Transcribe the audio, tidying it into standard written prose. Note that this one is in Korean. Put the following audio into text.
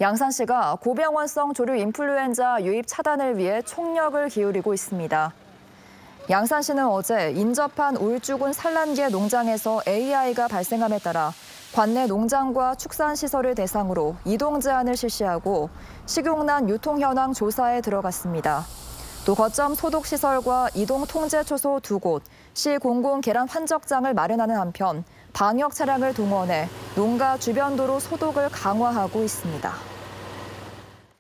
양산시가 고병원성 조류 인플루엔자 유입 차단을 위해 총력을 기울이고 있습니다. 양산시는 어제 인접한 울주군 산란계 농장에서 AI가 발생함에 따라 관내 농장과 축산시설을 대상으로 이동 제한을 실시하고 식용란 유통 현황 조사에 들어갔습니다. 또 거점 소독시설과 이동 통제 초소 2곳, 시 공공 계란 환적장을 마련하는 한편 방역 차량을 동원해 농가 주변 도로 소독을 강화하고 있습니다.